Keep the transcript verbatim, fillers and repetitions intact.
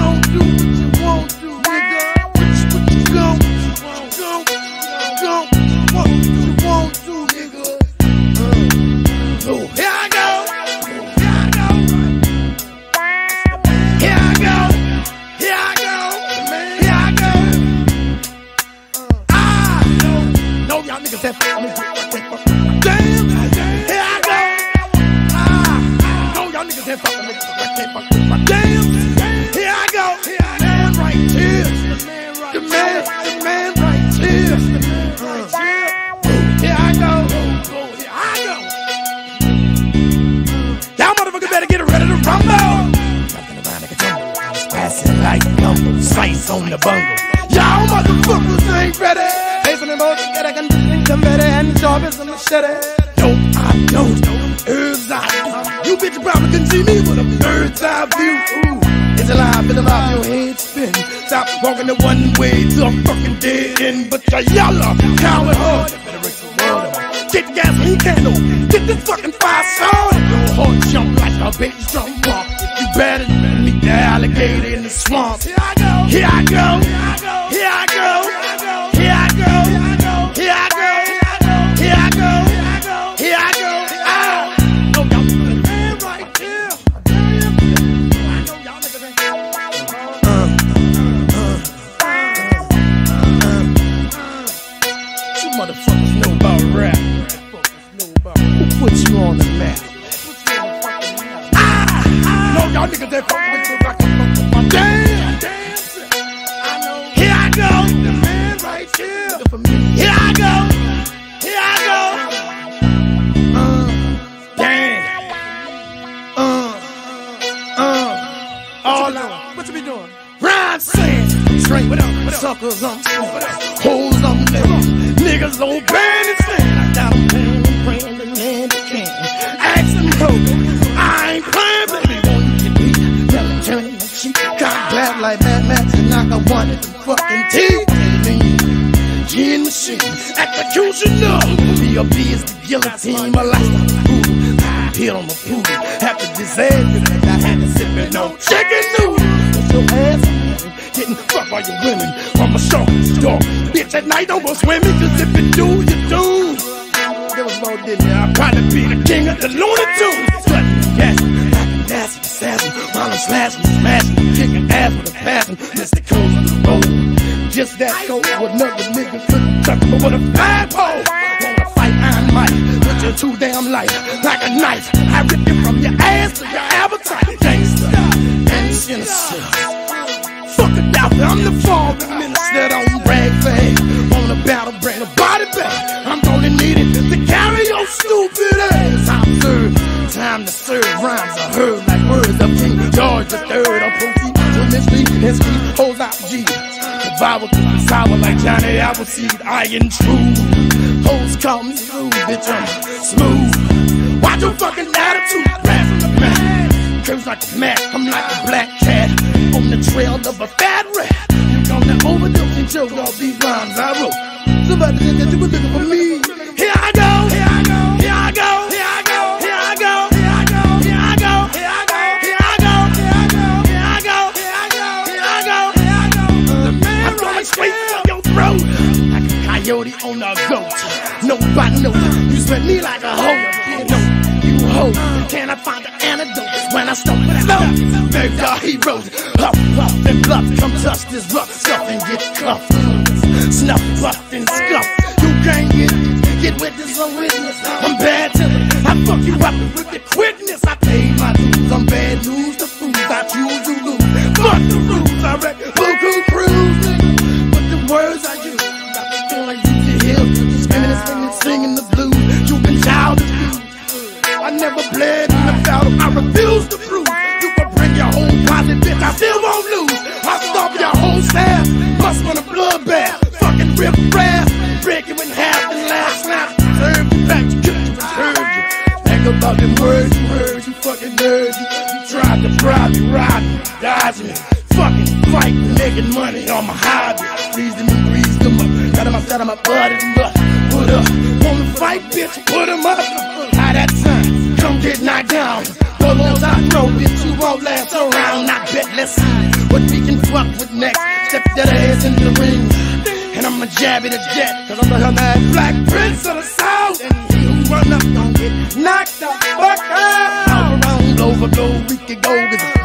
gon' do what you won't do, nigga. What you, what you gon' do, what you gon' do, what you won't do, nigga. Uh, so here I go, here I go, here I go, here I go, here I go. Uh, ah, no, no, y'all niggas that fuck me. Damn, here I go. Ah, no, y'all niggas that fuck me. Damn, here I go. Here I am right here. The man, the man right here. Uh, here I go. Here I go. Y'all motherfuckers better get ready to rumble. Rockin' around like a jumble. Passing like number. Slice on the bungle. Y'all motherfuckers ain't ready. Facing them both together, can come better and sharp as a machete. No, I don't. Herbs I do. You bitch probably can see me with a bird's eye view. Ooh, it's alive, feel alive, your head spin. Stop walking the one way to a fucking dead end. But you're yellow, coward hard. Better break the water. Get the gasoline candle. Get this fucking fire started. Your heart jump like a bass drum walk. If you better meet the alligator in the swamp. Here I go. Here I go. Here I go. Here I go. Here I go. Here I go. Here I go. Ah. No, y'all niggas ain't right here. Uh, uh, uh, you motherfuckers know about rap. Who put you on the map? Ah. No, y'all niggas ain't fucking with me like a fucking damn. Here I go. The man right here. Here I go. Here I go. Uh, damn. Uh, uh, all out. What you be doing? Rhyme saying. Straight with them. Suckers on street. Hoes on legs. Niggas on band and stand. I got them paying, praying, and man they can. Ask them hoes. I ain't playing, baby. Won't you get me? Tell them turn the cheek. Got bad like Mad Max and knock a one at the fucking teeth. Gin machine, executioner. B O B is the guillotine, my lifestyle food. Hit on the pool, after disaster, I had to sip it on chicken noodle. What's your ass getting fucked by your women? From a shark dog, bitch at night don't go swimming, cause if it do, you do. There was more than there, I'd probably be the king of the Looney Tunes. Sweating, gassing, acting nasty, assassin, while I'm slashing, smashing, kicking ass with a passion. Mystikal on the road. Just that cold, what another nigga couldn't touch me with a flagpole. Wanna fight Iron Mike, but you're too damn light, like a knife. I rip you from your ass to your appetite. Gangsta and sinister. Fuck it out, I'm the father minister, don't brag fag. On the battle, bring a body back. I'm gonna need it to carry your stupid ass. I'm served, time to serve rhymes. I heard like words of King George the Third. I'm proceed to mislead and speak, holds out G. Survival to be sour like Johnny Appleseed, iron true. Hoes call me smooth, bitch, I'm smooth. Watch your fucking attitude, blast on the back. Curves like a Mac, I'm like a black cat on the trail of a fat rat. You gonna overdose and choke all these rhymes I wrote. Somebody said that you were looking for me. Here I go, here I go, here I go, here I go, here I go, here I go, here I go, here I go, here I go, here I go, here I go, here I go, here I go, here I go. I'm going straight from your throat like a coyote on a goat. Nobody knows you spent me like a hoe. No, you hoe. Can I find the antidote when I start with slow? Baby, our heroes, huff, puff, and bluff. Come touch this rough stuff and get cuffed. Snuff, puff, and scuff. You can't get get with this on witness. I'm bad to them. I fuck you up with the quickness. I paid my dues. I'm bad news to fools. I choose to lose. Fuck the rules. I reckon Buku cruise. But the words I use, I feel like you can hear. Screaming and singing, singing the blues. You've been childish. I never bled in the battle. I refuse to prove. You can bring your whole posse, bitch. I still won't lose. I stop your whole staff. Bust on a bloodbath. Fucking rip brass. Break you in half and last night. Serve you back. You killed you and heard you. Think about them words you heard. You fucking nerd. You, you tried to bribe me, rob me, dodge me. Fucking fight, making money on my hobby. Freeze them and grease them up. Got them up, got them up, butted them up. Put up. Wanna fight, bitch? Put them up. How that time? Come get knocked down. The ones I throw, bitch, you won't last around. I bet, let's see. what we can fuck with next. Step that ass in the ring, and I'ma jab it a jet, cause I'm the mad black prince of the south. And he who run up gon' get knocked the fuck out. All around, blow for blow, we can go.